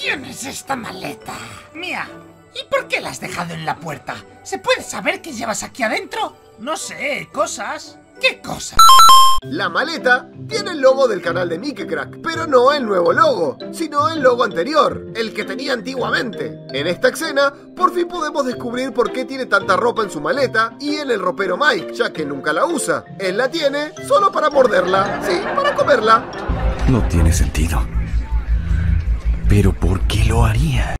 quién es esta maleta? Mía. ¿Y por qué la has dejado en la puerta? ¿Se puede saber qué llevas aquí adentro? No sé, cosas. ¿Qué cosas? La maleta tiene el logo del canal de Mikecrack, pero no el nuevo logo, sino el logo anterior, el que tenía antiguamente. En esta escena, por fin podemos descubrir por qué tiene tanta ropa en su maleta y en el ropero Mike, ya que nunca la usa. Él la tiene solo para morderla, sí, para comerla. No tiene sentido. ¿Pero por qué lo haría?